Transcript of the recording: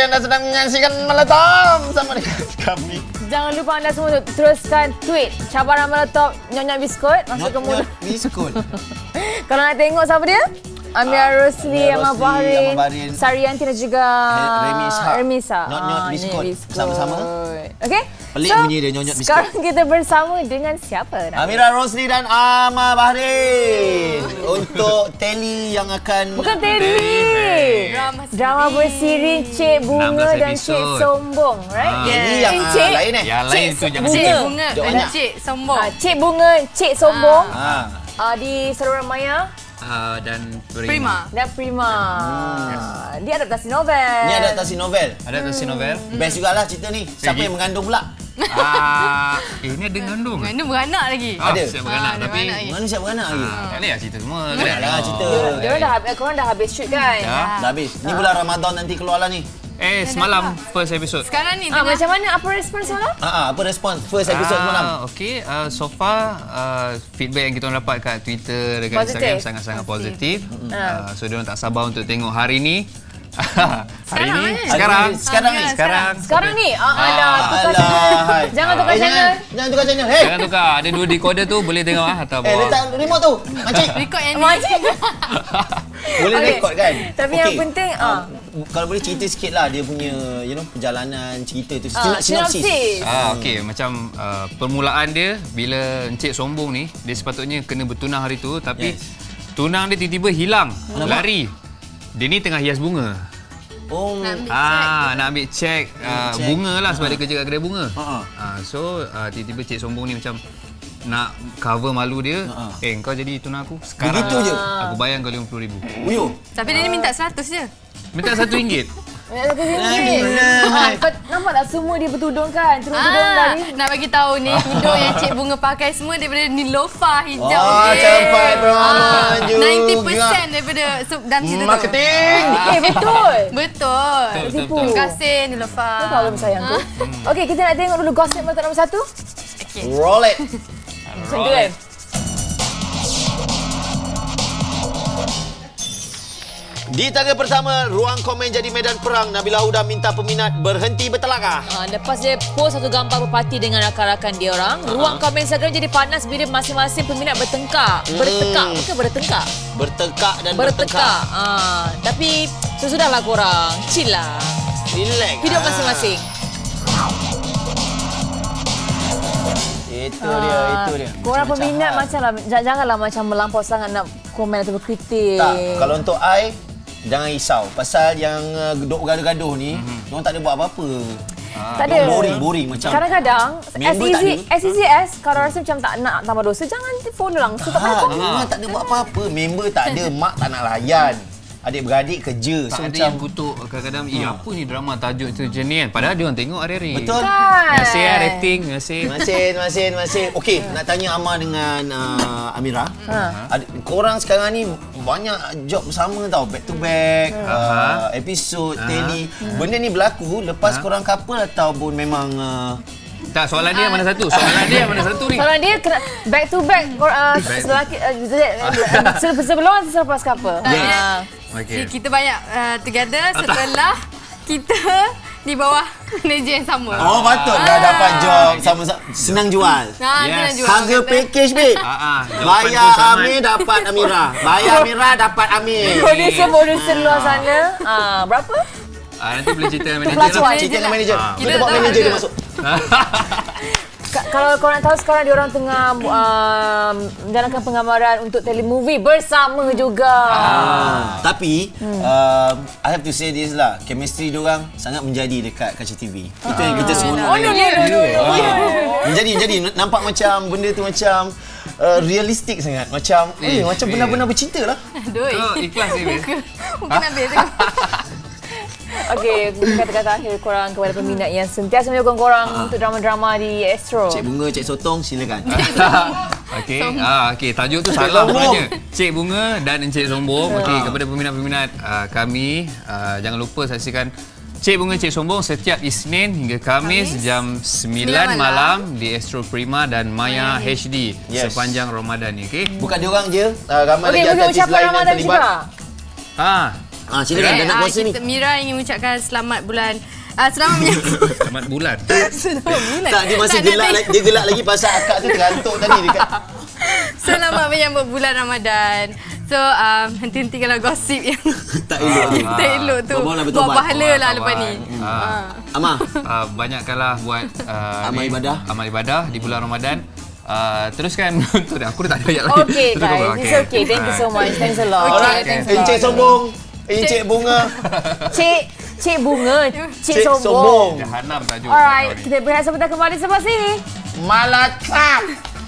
anda sedang menyaksikan Meletop bersama dengan kami. Jangan lupa anda semua untuk teruskan tweet cabaran Meletop Nyonya Biskut masuk ke mulut. Biskut. Kalau nak tengok siapa dia? Amira Rosli, Ahmad Bahrin, Saryanti dan juga Remisa. Nyonyot Biskut sama-sama. Okey. Pelik bunyi dia Nyonyot Biskut. Sekarang kita bersama dengan siapa? Amira Rosli dan Ahmad Bahrin untuk Teli yang akan bukan Teli. Drama bersiri Cik Bunga dan Cik Sombong, right? Ini yang lain Yang lain tu jangan Cik Bunga dan Cik Sombong. Cik Bunga, Cik Sombong. Di saluran Maya. Dan Prima. Dia adaptasi novel. Ini adaptasi novel. Adaptasi novel. Best jugalah cerita ni. Siapa yang mengandung pula? Ini ada mengandung. Mengandung beranak lagi. Ada. Siap beranak tapi mana siap beranak lagi? tak boleh lah cerita semua. Taklah cerita. Korang dah habis shoot kan? Dah habis. Ni bulan Ramadan nanti keluarlah ni. Semalam first episode. Sekarang ni macam mana? Apa respons semalam? Apa respon first episode semalam? Okey, so far feedback yang kita dapat kat Twitter dekat Instagram sangat-sangat positif. So dia orang tak sabar untuk tengok hari ni. Sekarang ni. Jangan tukar channel. Jangan tukar channel. Hey. Jangan tukar. Ada 2 decoder tu boleh tengok atau bawah. Letak remote tu. Makcik. Record yang ni. Boleh record kan? Tapi yang penting kalau boleh cerita sikitlah dia punya perjalanan cerita tu. Sinopsis. Okey, macam permulaan dia bila Encik Sombong ni dia sepatutnya kena bertunang hari tu tapi tunang dia tiba-tiba hilang, lari. Dia ni tengah hias bunga. Nak ambil cek bunga lah sebab dia kerja kat kedai bunga. So tiba-tiba Cik Sombong ni macam nak cover malu dia. Kau jadi tunang aku. Sekarang begitu je. Aku bayar kau RM50,000. Tapi dia ni minta 100 je. Minta RM1. Nampak tak semua dia bertudung kan? Tudung dari. Nak bagi tahu ni tudung yang Cik Bunga pakai semua daripada Nilofa hijau. Capai Bramaju. 90% daripada dalam cerita tu. Marketing. Betul. Terima kasih Nilofa. Kalau sayang tu. Okey, kita nak tengok dulu gosip Meletop nombor 1. Okey. Roll it. Macam tu kan? Di tangga pertama, ruang komen jadi medan perang. Nabila Huda minta peminat berhenti bertelakah. Lepas dia post satu gambar berparti dengan rakan-rakan dia orang, ruang komen Instagram jadi panas bila masing-masing peminat bertengkar. Bertekak, bukan bertengkar. Bertekak dan bertengkar. Tapi sesudahlah korang, chill lah. Relax. Hidup masing-masing. Itu dia. Korang peminat macamlah, janganlah macam melampau sangat nak komen atau berkritik. Tak, kalau untuk I, jangan risau. Pasal yang duk gaduh-gaduh ni, diorang tak ada buat apa-apa. Tak ada. Boring macam. Kadang-kadang, as easy as kalau rasa macam tak nak tambah dosa, jangan follow langsung. Tak payah komen. Tak ada buat apa-apa. Member tak ada, mak tak nak layan. Adik-beradik kerja. Tak ada yang kutuk kadang-kadang, apa ni drama tajuk tu macam ni kan. Padahal dia orang tengok hari-hari. Betul. Terima kasih rating. Terima kasih. Okey, nak tanya Amar dengan Amira. Korang sekarang ni banyak job bersama tau. Back to back, episod, tele. Benda ni berlaku lepas korang couple ataupun memang... Tak, soalan dia mana satu? Soalan dia mana satu ni? Soalan dia kena back to back sebelum atau selepas couple? Okay. Kita banyak together setelah kita di bawah manager yang sama. Oh, patutlah dapat job sama-sama. Senang jual. Senang jual. Harga package, babe. Bayar Amir, dapat Amira. Bayar Amira, dapat Amir. Producer luar sana. Berapa? Nanti boleh cerita dengan manager lah. Cerita dengan manager. Kita bawa manager dia masuk. Kalau korang tahu sekarang dia orang tengah menjalankan penggambaran untuk telemovie bersama juga. Tapi I have to say this lah, chemistry dia orang sangat menjadi dekat Kaca TV. Itu yang kita semua nak. Menjadi nampak macam benda tu macam realistik sangat. Macam macam benar-benar bercinta lah. Ikhlas ni. Mungkin habis. Okey, kata-kata akhir korang kepada peminat yang sentiasa menyokong korang untuk drama-drama di Astro. Cik Bunga, Cik Sotong, silakan. Okey, tajuk tu salah sebenarnya. Cik Bunga dan Encik Sombong. Okey, kepada peminat-peminat kami, jangan lupa saksikan Cik Bunga Cik Sombong setiap Isnin hingga Khamis jam 9 malam di Astro Prima dan Maya HD sepanjang Ramadan ni. Okey. Bukan diorang je, ramai lagi artis lain yang terlibat. Silakan dah nak puasa ni. Mira ingin mengucapkan selamat bulan selamat menyambut Selamat bulan. selamat bulan. Tak, dia masih gelak lagi pasal akak tu terantuk tadi dekat. Selamat menyambut bulan Ramadan. So, henti-hentikanlah gosip yang Tak elok. tak elok tu. Bawa Buat pahala lah lepas ni. Amar. Banyakkanlah buat Amal ibadah di bulan Ramadan. Teruskan untuk aku dah tak ada ayat lagi. Okay guys, it's okay. Thank you so much. Thanks a lot. Alright, Encik Sombong. Encik Bunga. Cik Bunga. Cik Sombong. Jahanam tajuk. Alright, kita berehat sebentar kembali selepas ini. Malacak.